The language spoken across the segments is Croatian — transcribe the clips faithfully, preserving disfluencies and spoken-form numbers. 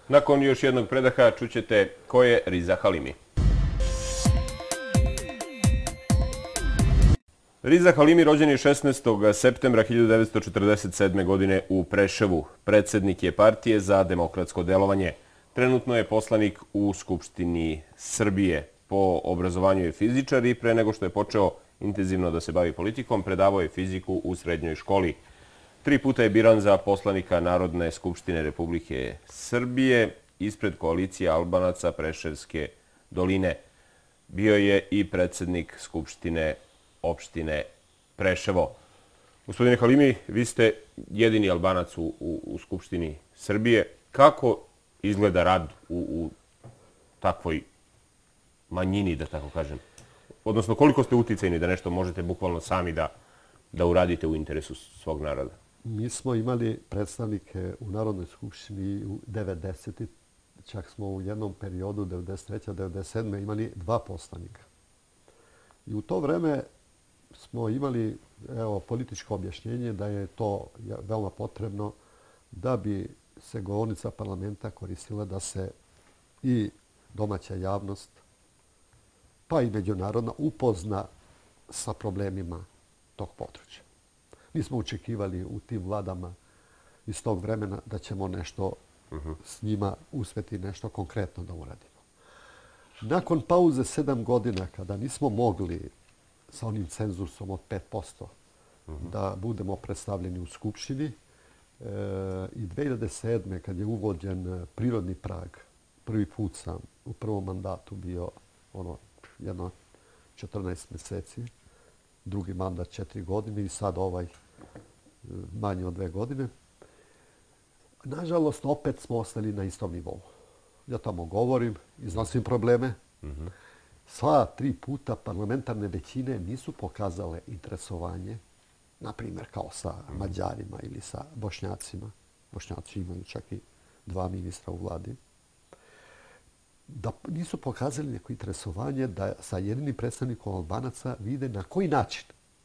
Nakon još jednog predaha čućete ko je Riza Halimi. Riza Halimi rođen je šesnaestog septembra hiljadu devetsto četrdeset sedme. godine u Preševu. Predsjednik je partije za demokratsko delovanje. Trenutno je poslanik u Skupštini Srbije. Po obrazovanju je fizičar i pre nego što je počeo intenzivno da se bavi politikom, predavao je fiziku u srednjoj školi. Tri puta je biran za poslanika Narodne skupštine Republike Srbije ispred koalicije Albanaca Preševske doline. Bio je i predsjednik Skupštine opštine Preševo. Gospodine Halimi, vi ste jedini Albanac u, u, u Skupštini Srbije. Kako izgleda rad u, u takvoj manjini, da tako kažem? Odnosno, koliko ste uticajni da nešto možete bukvalno sami da, da uradite u interesu svog naroda? Mi smo imali predstavnike u Narodnoj skupštini u devedesetim. Čak smo u jednom periodu, devedeset treće devedeset sedme imali dva poslanika. I u to vreme smo imali evo, političko objašnjenje da je to veoma potrebno da bi se govornica parlamenta koristila da se i domaća javnost, pa i međunarodna, upozna sa problemima tog područja. Mi smo očekivali u tim vladama iz tog vremena da ćemo nešto uh-huh. s njima uspjeti nešto konkretno da uradimo. Nakon pauze sedam godina, kada nismo mogli sa onim cenzusom od pet posto uh-huh. da budemo predstavljeni u Skupštini, e, i dve hiljade sedme. kad je uvođen prirodni prag, prvi put sam u prvom mandatu bio ono, jedno četrnaest mjeseci, drugi mandat četiri godine i sad ovaj manje od dve godine. Nažalost, opet smo ostali na istom nivou. Ja tamo govorim, iznosim probleme. Mm-hmm. Sva tri puta parlamentarne većine nisu pokazale interesovanje, na primjer kao sa mm-hmm. Mađarima ili sa Bošnjacima. Bošnjaci imaju čak i dva ministra u vladi. Da nisu pokazali neko interesovanje da sa jedinim predstavnikom Albanaca vide na koji način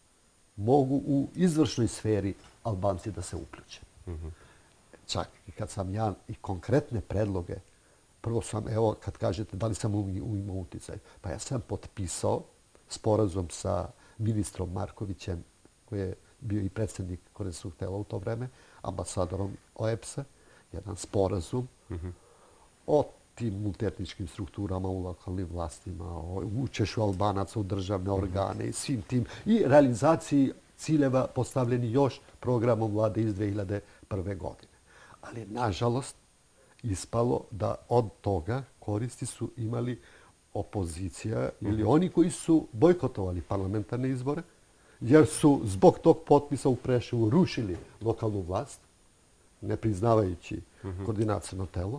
mogu u izvršnoj sferi Albanci da se uključe. Mm-hmm. Čak i kad sam ja i konkretne predloge, prvo sam, evo, kad kažete da li sam imao uticaj, pa ja sam potpisao sporazum sa ministrom Markovićem, koji je bio i predsjednik koordinacionog tela u to vreme, ambasadorom O E B S-a, jedan sporazum mm-hmm. o tim multietničkim strukturama u lokalnim vlastima, o učešću Albanaca u državne organe i svim tim i realizaciji ciljeva postavljeni još programom vlade iz dve hiljade prve. godine. Ali, nažalost, ispalo da od toga koristi su imali opozicija ili oni koji su bojkotovali parlamentarne izbore, jer su zbog tog potpisa u Preševu rušili lokalnu vlast, ne priznavajući koordinaciono telo.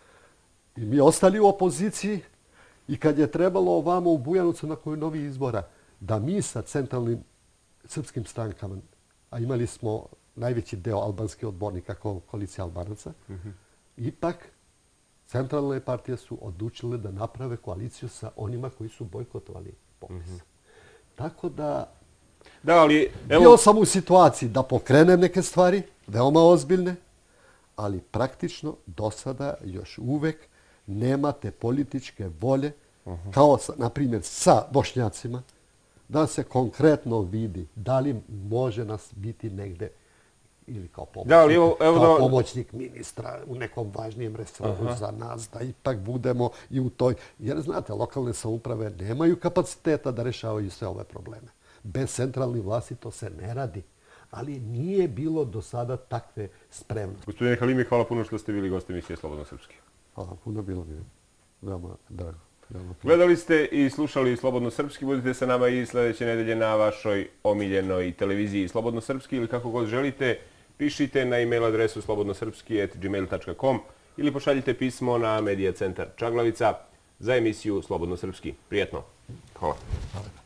I mi ostali u opoziciji i kad je trebalo ovamo u Bujanovcu nakon novih izbora da mi sa centralnim srpskim strankama, a imali smo najveći deo albanskih odbornika kao koalicija Albanaca, mm-hmm. ipak centralne partije su odlučile da naprave koaliciju sa onima koji su bojkotovali popis. Mm-hmm. Tako da, da ali, evo... bio sam u situaciji da pokrenem neke stvari, veoma ozbiljne, ali praktično do sada još uvek nemate političke volje, uh-huh. kao, na primjer, sa Bošnjacima, da se konkretno vidi da li može nas biti negde ili kao pomoćnik, da, ali evo, evo kao da... pomoćnik ministra u nekom važnijem resoru uh-huh. za nas, da ipak budemo i u toj... Jer, znate, lokalne samouprave nemaju kapaciteta da rešavaju sve ove probleme. Bez centralnih vlasti to se ne radi. Ali nije bilo do sada takve spremnosti. Gospodine Halimi, hvala puno što ste bili gosti emisije Slobodno Srpski. Hvala puno, bilo mi je veoma drago. Veoma Gledali ste i slušali Slobodno Srpski. Budite sa nama i sljedeće nedelje na vašoj omiljenoj televiziji Slobodno Srpski ili kako god želite. Pišite na e-mail adresu slobodnosrpski at gmail dot com ili pošaljite pismo na Medija centar Čaglavica za emisiju Slobodno Srpski. Prijetno. Hvala. Hvala.